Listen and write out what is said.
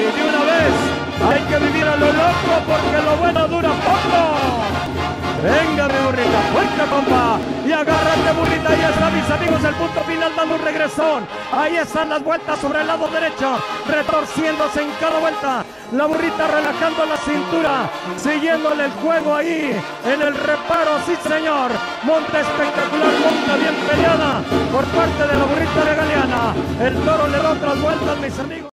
de una vez hay que vivir a lo loco porque lo bueno dura poco. Venga, mi burrita, fuerte, compa. Y agárrate, burrita. Ahí está, mis amigos, el punto final dando un regresón. Ahí están las vueltas sobre el lado derecho, retorciéndose en cada vuelta. La burrita relajando la cintura, siguiéndole el juego ahí en el reparo, sí señor. Monta espectacular, monta bien peleada por parte de la burrita de Galeana. El toro le da otras vueltas, mis amigos.